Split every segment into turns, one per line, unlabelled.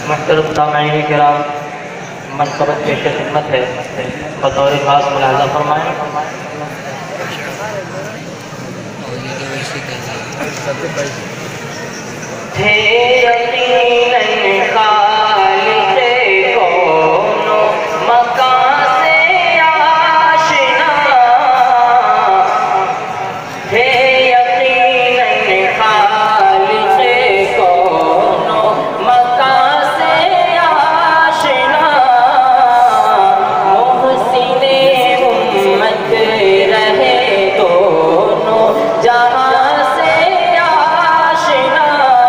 محترم سامعین کرام، منقبت پیش خدمت ہے، بطور خاص ملاحظہ فرمائیں۔ تھے یقیناً خالق کون و مکان سے آشنا، تھے یقیناً خالق کون و مکان سے آشنا، محسن امت رہے دونوں جہاں سے آشنا،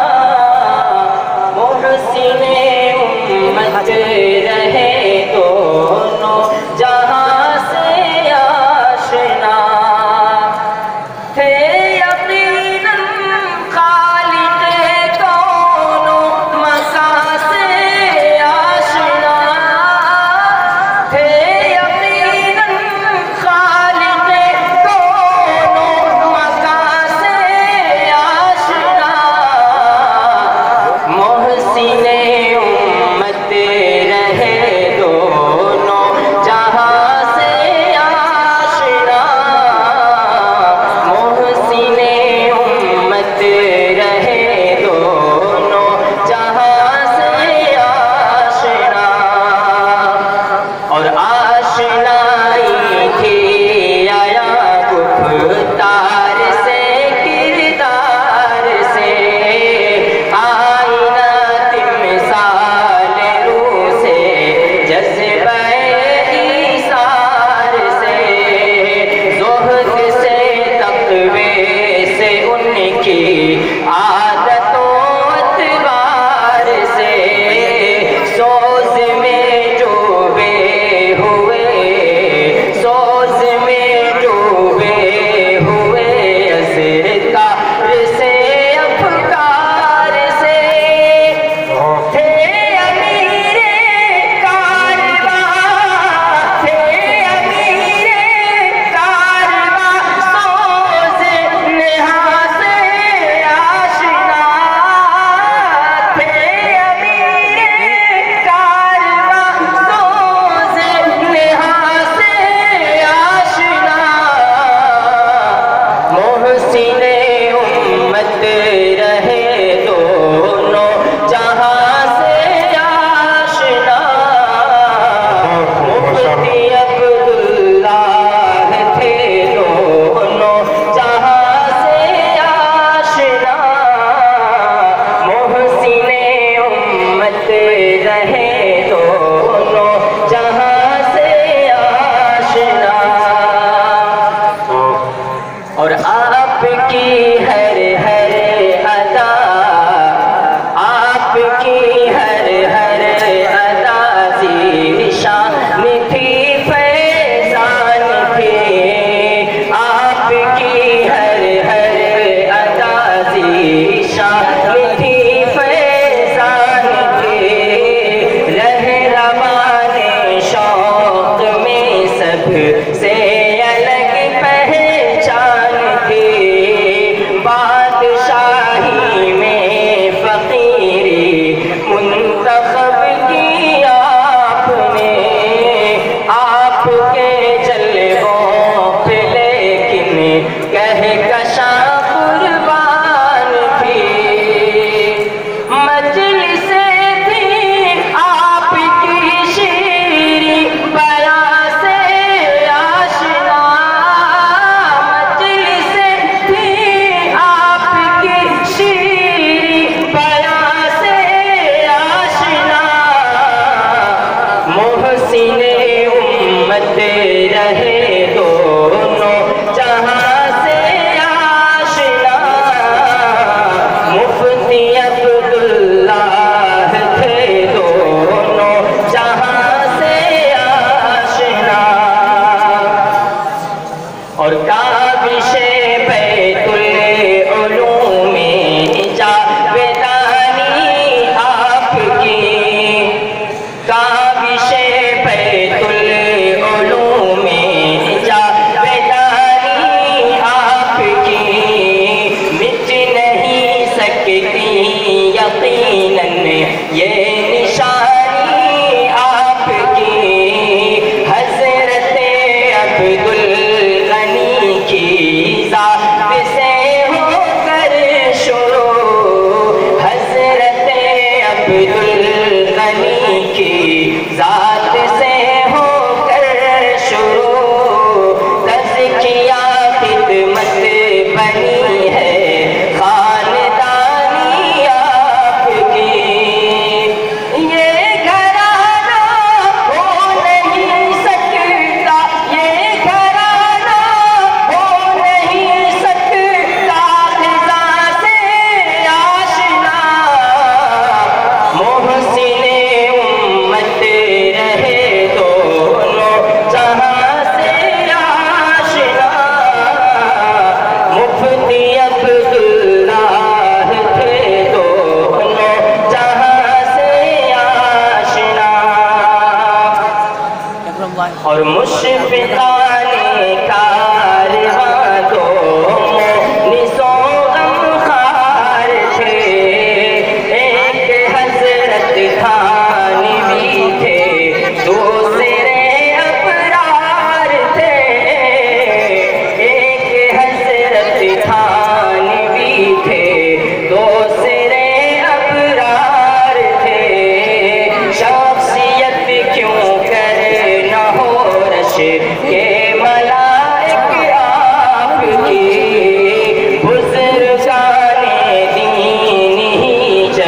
محسن امت رہے دونوں جہاں سے آشنا، تھے یقیناً خالق کون و مکان سے آشنا، تھے یقیناً خالق کون و مکان سے آشنا، محسن امت رہے دونوں جہاں سے آشنا، محسن امت رہے دونوں جہاں سے آشنا، اور آشنائی تھی آیا گفتار سے کردار سے، آئینہ تمثال روح سے جذبہ ایثار سے، زہد سے تقوی سے ان کی عادت و اعتبار سے، سوز میں ڈوبے ہوئے، سوز میں ڈوبے ہوئے اذکار سے افکار سے، تھے امیر کارواں، تھے امیر کارواں، سوز نہاں سے آشنا، تھے امیر کارواں، سوز نہاں سے آشنا، محسن امت رہے دونوں جہاں سے آشنا، مفتی عبداللہ تھے دونوں جہاں سے آشنا، محسن امت رہے دونوں جہاں سے آشنا، اور آپ کی ہر ہر ادا، آپ کی ہر ہر ادا ذیشان تھی، فیضان تھی، آپ کی ہر ہر ادا ذیشان تھی، فیضان تھی، رہنمان شوق میں سب سے الگ پہچان تھی، بادشاہی میں فقیری منتخب کی آپ نے، آپ کے جلووں پہ لیکن کہکشاں قربان تھی، مجلسیں تھیں آپ کی شیریں بیاں سے آشنا، مجلسیں تھیں آپ کی شیریں بیاں سے آشنا، محسن امت رہے دونوں جہاں سے آشنا، مفتی عبداللہ تھے دونوں جہاں سے آشنا، اور کابش بیت العلوم جاویدانی آپ کی، کابش بیت العلوم جاویدانی آپ کی، مٹ نہیں سکتی یقیناً یہ نشان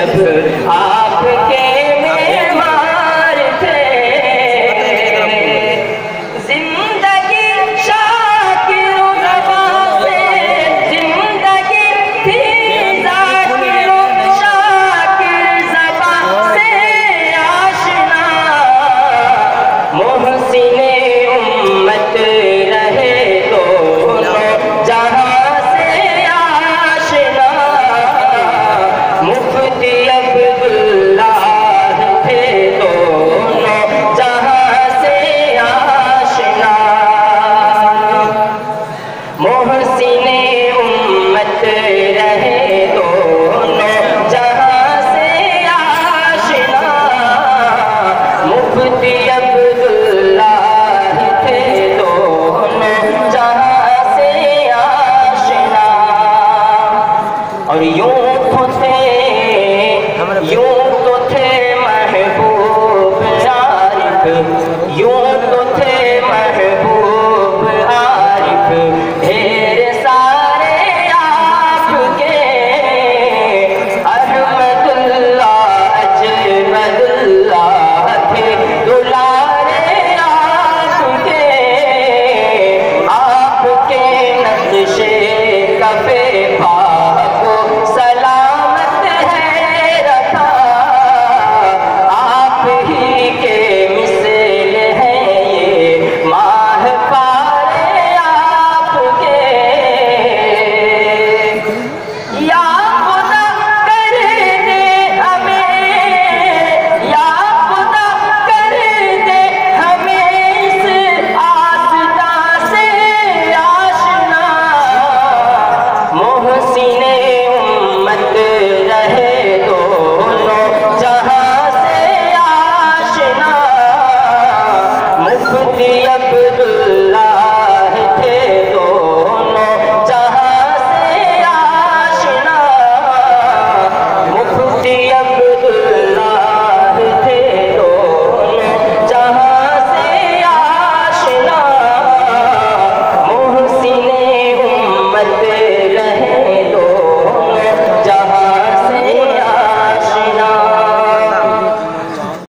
بس